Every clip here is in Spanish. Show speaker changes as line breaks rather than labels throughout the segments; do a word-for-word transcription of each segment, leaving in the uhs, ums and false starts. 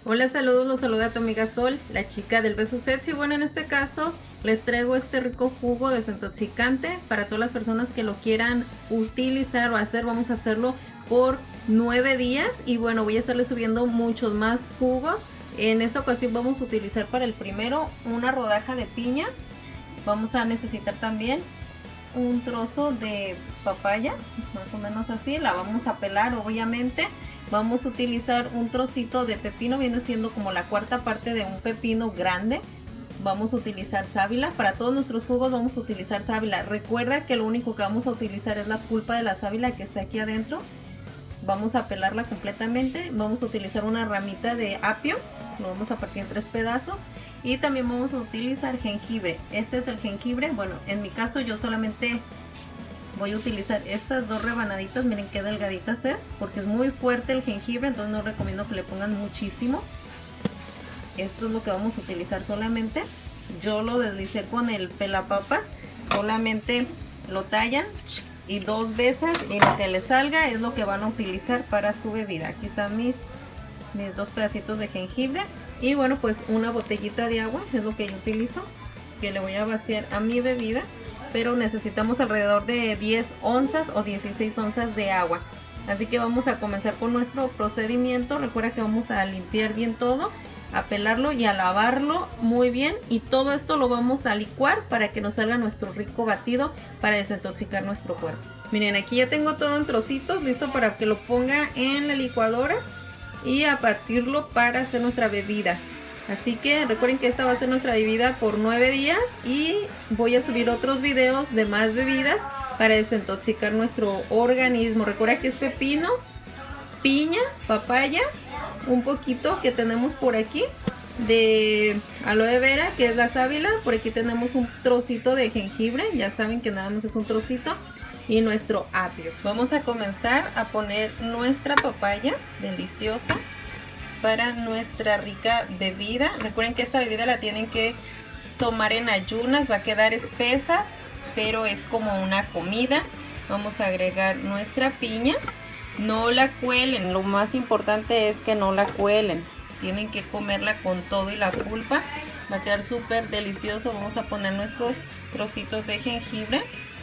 Hola, saludos, los saluda tu amiga Sol, la chica del beso sexy. Bueno, en este caso les traigo este rico jugo desintoxicante para todas las personas que lo quieran utilizar o hacer. Vamos a hacerlo por nueve días y bueno, voy a estarle subiendo muchos más jugos. En esta ocasión vamos a utilizar para el primero una rodaja de piña. Vamos a necesitar también un trozo de papaya, más o menos así. La vamos a pelar, obviamente. Vamos a utilizar un trocito de pepino, viene siendo como la cuarta parte de un pepino grande. Vamos a utilizar sábila, para todos nuestros jugos vamos a utilizar sábila. Recuerda que lo único que vamos a utilizar es la pulpa de la sábila que está aquí adentro. Vamos a pelarla completamente. Vamos a utilizar una ramita de apio, lo vamos a partir en tres pedazos. Y también vamos a utilizar jengibre. Este es el jengibre, bueno, en mi caso yo solamente voy a utilizar estas dos rebanaditas. Miren qué delgaditas es, porque es muy fuerte el jengibre, entonces no recomiendo que le pongan muchísimo. Esto es lo que vamos a utilizar solamente. Yo lo deslicé con el pelapapas, solamente lo tallan y dos veces y lo que les salga es lo que van a utilizar para su bebida. Aquí están mis, mis dos pedacitos de jengibre y bueno, pues una botellita de agua es lo que yo utilizo, que le voy a vaciar a mi bebida. Pero necesitamos alrededor de diez onzas o dieciséis onzas de agua. Así que vamos a comenzar con nuestro procedimiento. Recuerda que vamos a limpiar bien todo, a pelarlo y a lavarlo muy bien. Y todo esto lo vamos a licuar para que nos salga nuestro rico batido para desintoxicar nuestro cuerpo. Miren, aquí ya tengo todo en trocitos, listo para que lo ponga en la licuadora y a batirlo para hacer nuestra bebida. Así que recuerden que esta va a ser nuestra bebida por nueve días y voy a subir otros videos de más bebidas para desintoxicar nuestro organismo. Recuerda que es pepino, piña, papaya, un poquito que tenemos por aquí de aloe vera, que es la sábila. Por aquí tenemos un trocito de jengibre, ya saben que nada más es un trocito, y nuestro apio. Vamos a comenzar a poner nuestra papaya deliciosa para nuestra rica bebida. Recuerden que esta bebida la tienen que tomar en ayunas, va a quedar espesa, pero es como una comida. Vamos a agregar nuestra piña, no la cuelen, lo más importante es que no la cuelen, tienen que comerla con todo y la pulpa, va a quedar súper delicioso. Vamos a poner nuestros trocitos de jengibre,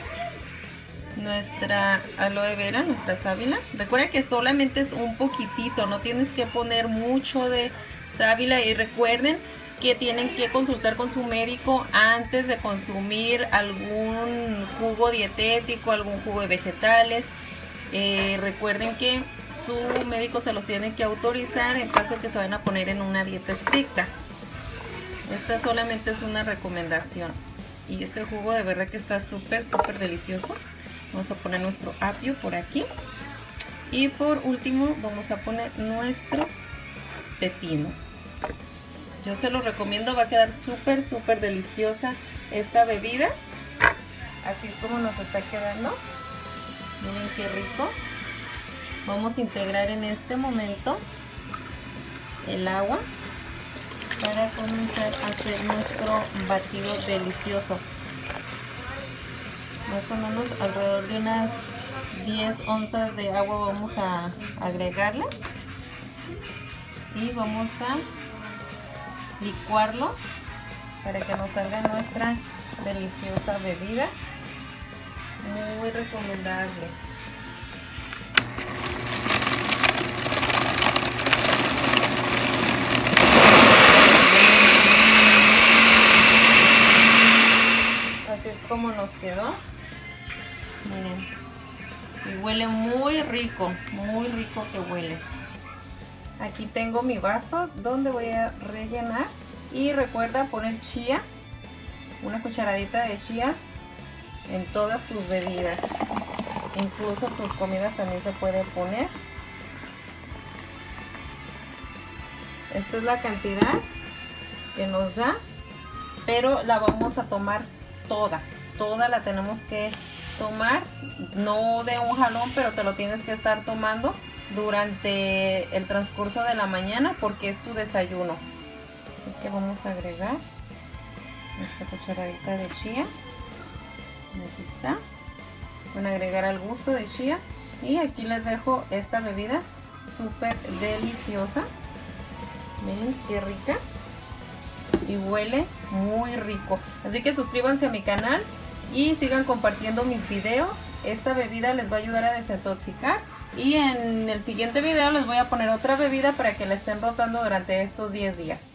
nuestra aloe vera, nuestra sábila. Recuerda que solamente es un poquitito, no tienes que poner mucho de sábila y recuerden que tienen que consultar con su médico antes de consumir algún jugo dietético, algún jugo de vegetales. Eh, recuerden que su médico se los tiene que autorizar en caso de que se vayan a poner en una dieta estricta. Esta solamente es una recomendación y este jugo de verdad que está súper súper delicioso. Vamos a poner nuestro apio por aquí. Y por último vamos a poner nuestro pepino. Yo se lo recomiendo, va a quedar súper súper deliciosa esta bebida. Así es como nos está quedando. Miren qué rico. Vamos a integrar en este momento el agua para comenzar a hacer nuestro batido delicioso. Más o menos alrededor de unas diez onzas de agua vamos a agregarle y vamos a licuarlo para que nos salga nuestra deliciosa bebida, muy recomendable. Así es como nos quedó. Miren, y huele muy rico, muy rico que huele. Aquí tengo mi vaso donde voy a rellenar y recuerda poner chía, una cucharadita de chía en todas tus bebidas, incluso tus comidas también se puede poner. Esta es la cantidad que nos da, pero la vamos a tomar toda, toda la tenemos que tomar, no de un jalón, pero te lo tienes que estar tomando durante el transcurso de la mañana porque es tu desayuno. Así que vamos a agregar nuestra cucharadita de chía. Aquí está. Van a agregar al gusto de chía y aquí les dejo esta bebida súper deliciosa. Ven, qué rica. Y huele muy rico. Así que suscríbanse a mi canal y sigan compartiendo mis videos. Esta bebida les va a ayudar a desintoxicar. Y en el siguiente video les voy a poner otra bebida para que la estén rotando durante estos diez días.